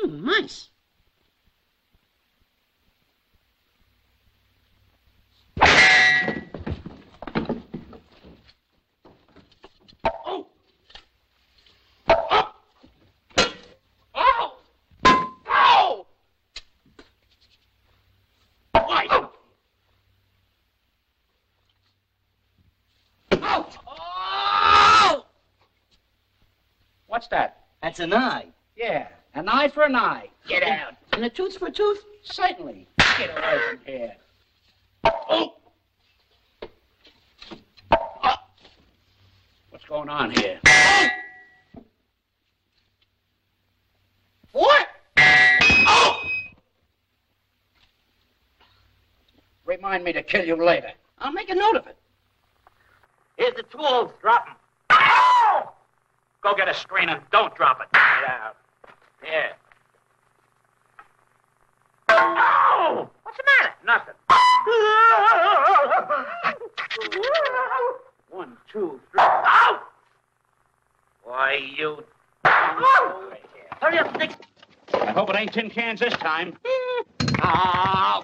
Mice. What's that? That's an eye. Yeah, an eye for an eye. Get out. And a tooth for a tooth? Certainly. Get away from here. Oh! What's going on here? What? Oh! Remind me to kill you later. I'll make a note of it. Here's the tools. Drop them. Ow! Go get a screen and don't drop it. Get out. Here. Ow! What's the matter? Nothing. 1, 2, 3. Ow! Why, you... Hurry up, Nick. I hope it ain't tin cans this time. Ow!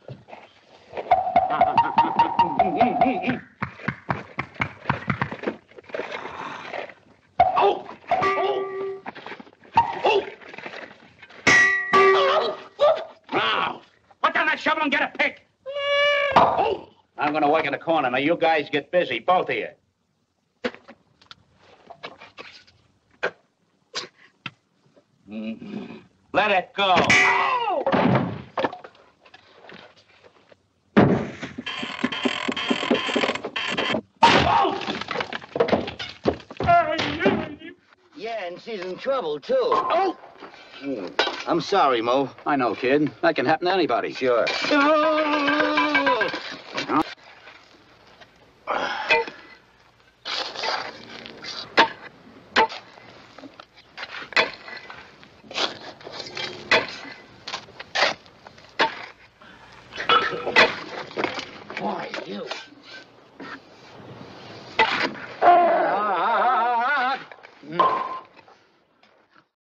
Oh! Oh! Oh! Now, put down that shovel and get a pick. Oh! I'm gonna work in the corner. Now you guys get busy, both of you. Let it go. Oh! Yeah, and she's in trouble, too. Oh! I'm sorry, Mo. I know, kid. That can happen to anybody. Sure. Oh! Boy, you.